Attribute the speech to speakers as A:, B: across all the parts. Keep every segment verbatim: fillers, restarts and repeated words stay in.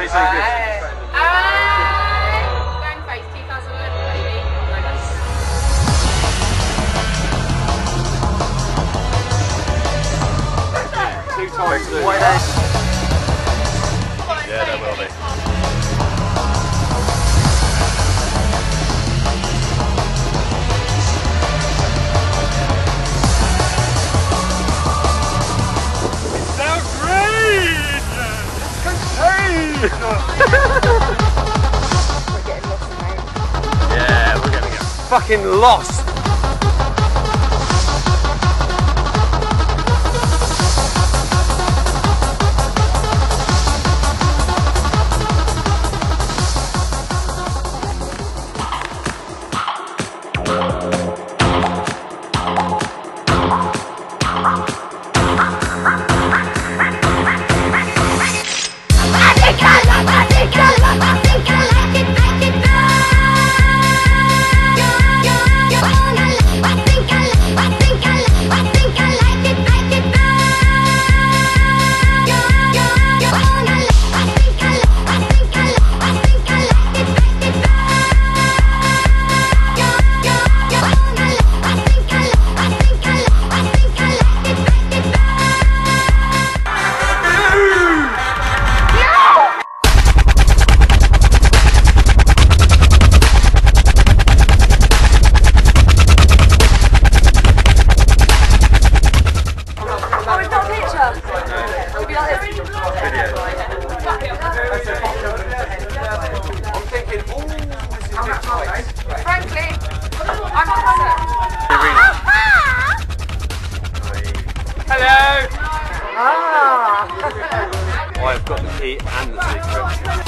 A: Tastes really good.
B: Bang Face two thousand eleven, baby.
A: Two times blue. Yeah, there will be.
C: We're getting lost, mate.
A: Yeah, we're gonna get fucking lost. I've got the key and the secret.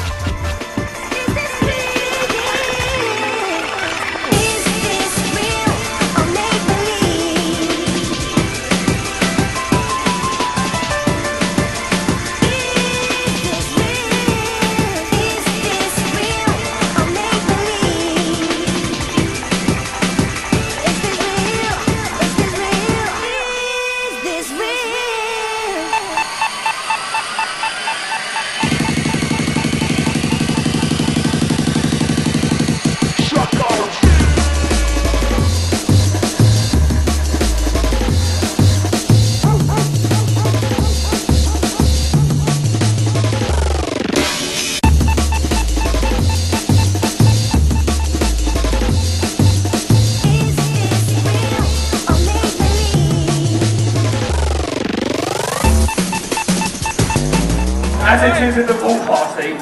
D: As it is in the pool party,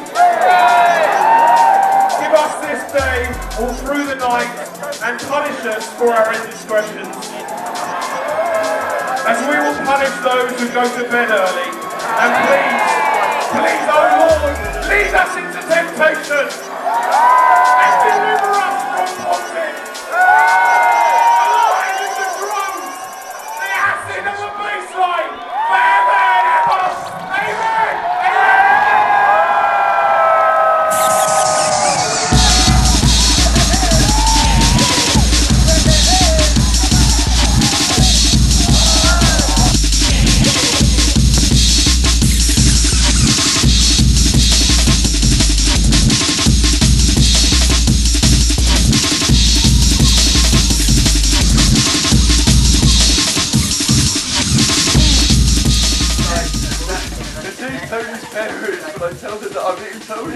D: give us this day all through the night and punish us for our indiscretions, as we will punish those who go to bed early. And please, please, oh Lord, lead us into temptation and deliver us from wanting. Alive in the drums, the acid of the baseline, forever and ever. Amen. Tony's parents, but I tell them that I'm eating Tony.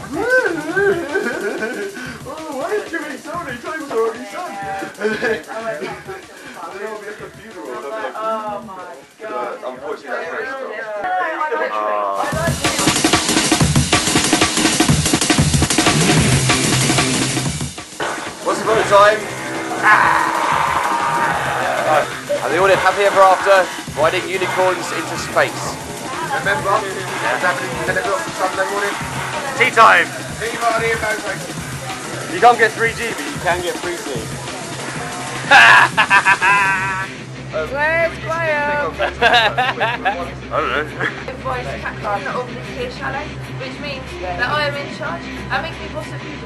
D: Oh, why are you eating Tony? Tony was already son. And then I'll be at the funeral and I'll be like, oh my god. Unfortunately, that's very strong.
A: Once upon a time, and they all live happy ever after, riding unicorns into space.
D: Remember, it's happening ten o'clock Sunday morning.
A: Tea time!
D: Tea party and no break.
A: You can't get three G, but you can get free C.
C: Where's Graham?
A: I don't know.
B: Voice captain of this here chalet, which means that I am in charge and make me boss of you.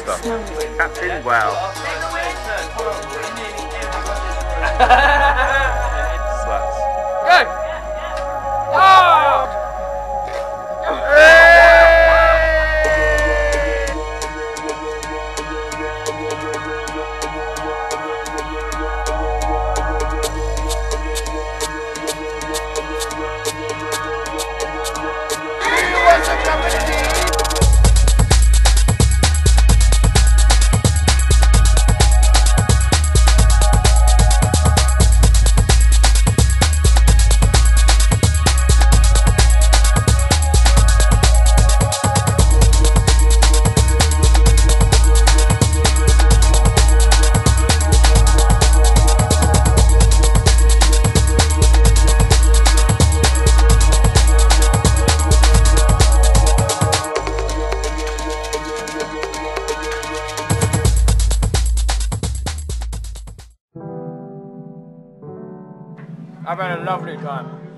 E: stuff. Captain, wow. Slaps.
A: Go! Oh!
F: I've had a lovely time.